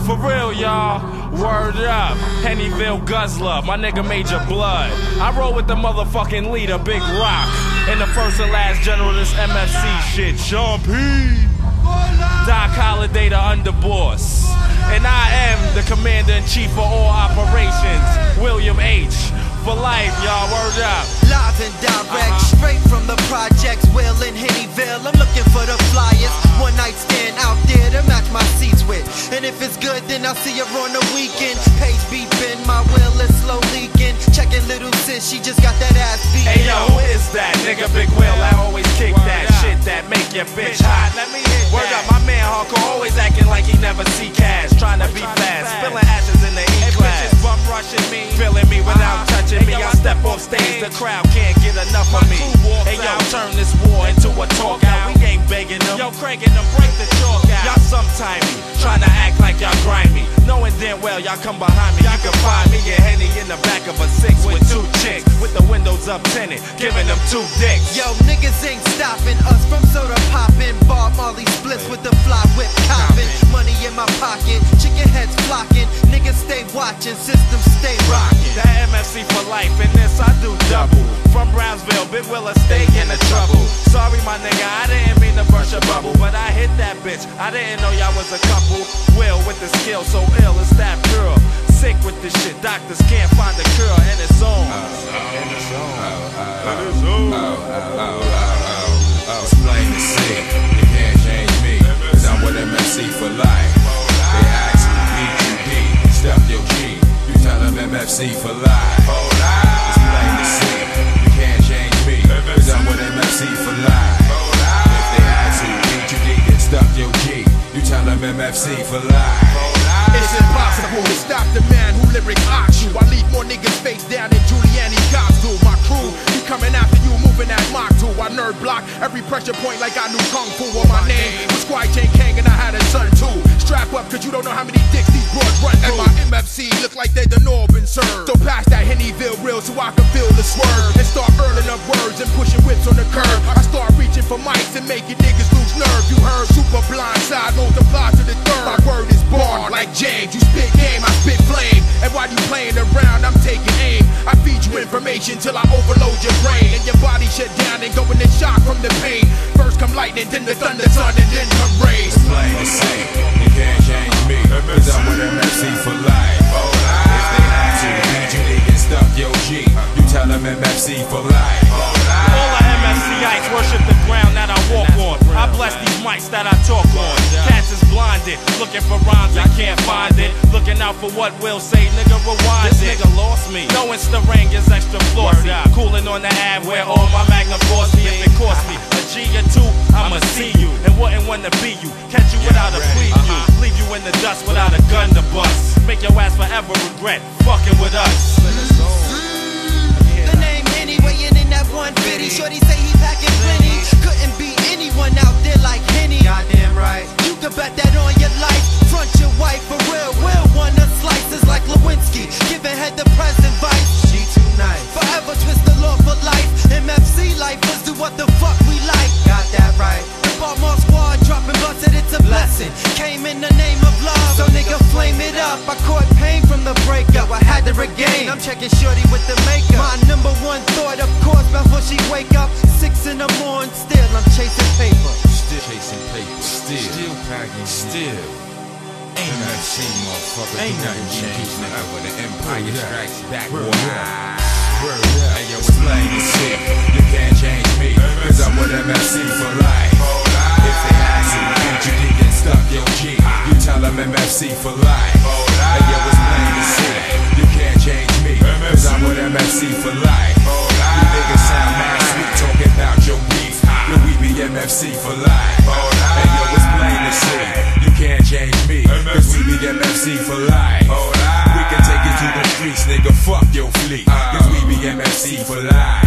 For real, y'all. Word up. Hennyville Guzzler, my nigga Major Blood. I roll with the motherfucking leader, Big Rock. And the first and last general of this MFC shit, Sean P. Doc Holliday, the underboss. And I am the commander-in-chief for all operations, William H. For life, y'all, word up. Live and direct, straight from the projects, Will in Hennyville. I'm looking for the flyers. One night stand out there to match my seats with. And if it's good, then I'll see her on the weekend. Page beeping, my will is slow leaking. Checking little sis, she just got that ass beat. Hey yo, who is that? Nigga Big Will, I always kick that shit that make your bitch hot. Let me hit word up, my man Hardcore always acting like he never see cash. Trying to be fast, spilling ashes in the E-class. Bitches bum rushing me, feeling me without touching me. I step off stage, the crowd can't get enough of me. Hey yo, turn this war into a talk out. We ain't begging them, yo, cranking them, break the chalk out. Y'all sometime me, trying to act like y'all grimy, knowing damn well y'all come behind me. You can find me and Henny in the back of a 6 with 2 chicks, with the windows up tinted, giving them 2 dicks. Yo, niggas ain't stopping us from soda popping. Bob Marley splits with the fly whip copping. Money in my pocket, chicken heads flocking. Niggas stay watching, systems stay rocking. That MFC for life, and this I do double. From Brownsville, Big Willa stay in the trouble. Sorry my nigga, I didn't mean to burst your bubble, but I hit that bitch, I didn't know y'all was a couple. Will with the skill so ill, it's that pure. Sick with this shit, doctors can't find a cure, and it's on. It's plain to see, you can't change me, cause I'm with MFC for life. They ask me, BQD, stuff your G, you tell them MFC for life. It's plain to see, you can't change me, cause I'm with MFC for life. If they ask you, BQD, then stuff your G, you tell them MFC for life. It's impossible to stop the man who lyric ox you. I leave more niggas face down than Giuliani cops do. My crew, you coming after you, moving that Mach 2. I nerd block every pressure point like I knew Kung Fu. On my name was Squai Chain Kang and I had a son too. Strap up cause you don't know how many dicks these broads run through. And my MFC look like they done all been served. So pass that Hennyville real so I can feel the swerve. And start earning up words and pushing whips on the curb. I start reaching for mics and making niggas lose nerve. You heard super blind side multiply to the third. My word is born like James, you spit game, I spit flame. And while you playing around, I'm taking aim. I feed you information till I overload your brain. And your body shut down and go into shock from the pain. First come lightning, then the thunder, sun, and then come rain. It's plain to see, you can't change me, cause I'm with MFC for life. If they ask you, BQD, then stuff your G, you tell them MFC for life. All the MFCites worship the ground that I walk on. I bless these mics that I talk on. Cats is blinded, looking for rhymes, I can't find it. Looking out for what Will say, nigga rewind it. This nigga lost me, no Insta-ring is extra flossy. Cooling on the ab where all my Magnum force me. If it cost me a G or 2, I'ma see you. And wouldn't wanna be you, catch you without a preview. Leave you in the dust without a gun to bust. Make your ass forever regret fucking with us. The name Henny weighing in that 150. Shorty say he packing plenty. Couldn't be anyone out there like Henny. Goddamn right. You can bet that on your life. Front your wife for real. Will one of slices like Lewinsky. Giving head the present vice. She too nice. Forever twist the law for life. MFC life, let's do what the fuck we like. Got that right. The Baltimore squad dropping busted, it's a blessing. Came in the name of love, so nigga flame it up. I caught pain from the breakup, I had to regain. I'm checking shorty with the makeup. My number one thought, of course, before she wake up. 6 in the morning, still I'm chasing paper. Still chasing paper, still packing, still. MFC, motherfucker, ain't nothing changed forever. The empire strikes back. Hey yo, it's plain to see, you can't change me, cause I'm with MFC for life. If they ask you, BQD, then stuff your G, you tell them MFC for life. Hey yo, it's plain to see, you can't change me, cause I'm with MFC for life. You niggas sound mad sweet talking about your beef, but we be MFC for life. Hey yo, it's plain to see, you can't change me, cause we be MFC for life. We can take it to the streets, nigga, fuck your fleet, cause we be MFC for life.